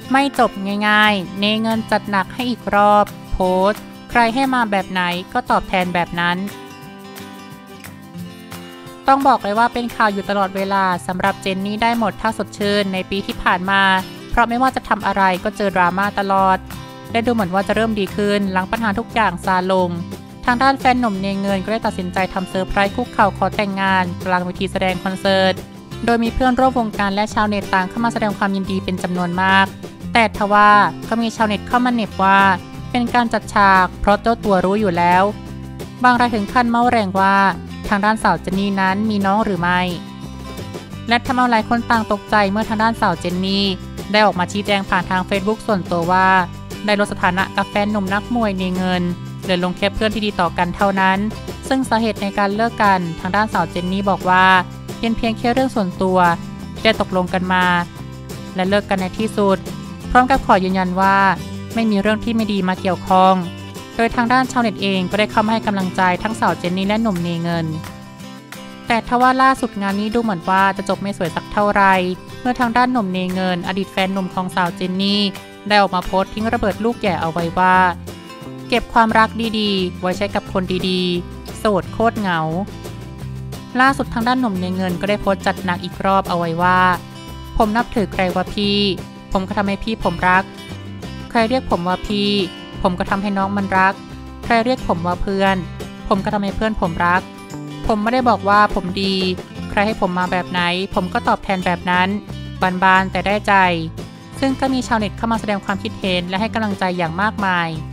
ไม่จบง่ายๆเนเงินจัดหนักให้อีกรอบโพสต์ใครให้มาแบบไหนก็ตอบแทนแบบนั้นต้องบอกเลยว่าเป็นข่าวอยู่ตลอดเวลาสำหรับเจนนี่ได้หมดถ้าสดชื่นในปีที่ผ่านมาเพราะไม่ว่าจะทำอะไรก็เจอดราม่าตลอดและดูเหมือนว่าจะเริ่มดีขึ้นหลังปัญหาทุกอย่างซาลงทางด้านแฟนหนุ่มเนเงินก็ได้ตัดสินใจทำเซอร์ไพรส์คุกเข่าขอแต่งงานกลางเวทีแสดงคอนเสิร์ตโดยมีเพื่อนร่วมวงการและชาวเน็ตต่างเข้ามาแสดงความยินดีเป็นจำนวนมากแต่ทว่าก็มีชาวเน็ตเข้ามาเหน็บว่าเป็นการจัดฉากเพราะเจ้าตัวรู้อยู่แล้วบางรายถึงขั้นเมาแรงว่าทางด้านสาวเจนนี่นั้นมีน้องหรือไม่และทำเอาหลายคนต่างตกใจเมื่อทางด้านสาวเจนนี่ได้ออกมาชี้แจงผ่านทาง Facebook ส่วนตัวว่าได้ลดสถานะกับแฟนหนุ่มนักมวยเนเงินเหลือลงแค่เพื่อนที่ดีต่อกันเท่านั้นซึ่งสาเหตุในการเลิกกันทางด้านสาวเจนนี่บอกว่าเป็นเพียงแค่เรื่องส่วนตัวที่ได้ตกลงกันมาและเลิกกันในที่สุดพร้อมกับขอยืนยันว่าไม่มีเรื่องที่ไม่ดีมาเกี่ยวข้องโดยทางด้านชาวเน็ตเองก็ได้เข้ามาให้กำลังใจทั้งสาวเจนนี่และหนุ่มเนเงินแต่ทว่าล่าสุดงานนี้ดูเหมือนว่าจะจบไม่สวยสักเท่าไหร่เมื่อทางด้านหนุ่มเนเงินอดีตแฟนหนุ่มของสาวเจนนี่ได้ออกมาโพสต์ทิ้งระเบิดลูกแย่เอาไว้ว่าเก็บความรักดีๆไว้ใช้กับคนดีๆโสดโคตรเหงาล่าสุดทางด้านหนุ่มเนเงินก็ได้โพสต์จัดหนักอีกรอบเอาไว้ว่าผมนับถือใครว่าพี่ผมก็ทำให้พี่ผมรักใครเรียกผมว่าพี่ผมก็ทำให้น้องมันรักใครเรียกผมว่าเพื่อนผมก็ทำให้เพื่อนผมรักผมไม่ได้บอกว่าผมดีใครให้ผมมาแบบไหนผมก็ตอบแทนแบบนั้นบานๆแต่ได้ใจซึ่งก็มีชาวเน็ตเข้ามาแสดงความคิดเห็นและให้กำลังใจอย่างมากมาย